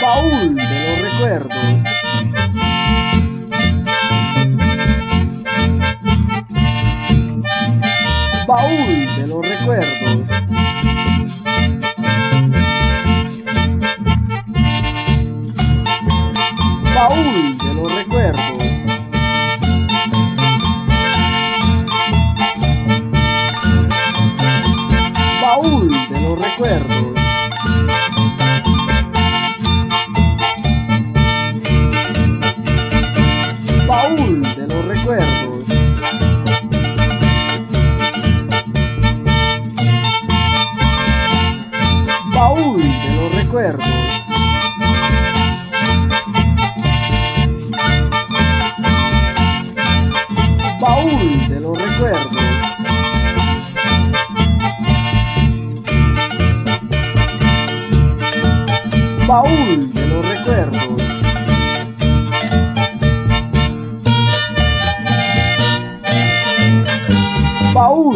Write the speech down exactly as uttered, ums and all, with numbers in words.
Baúl de los recuerdos. Baúl de los recuerdos. Baúl de los recuerdos. Baúl de los recuerdos. Baúl de los recuerdos. Baúl de los recuerdos. Baúl de los recuerdos. Baúl de los recuerdos. Baúl.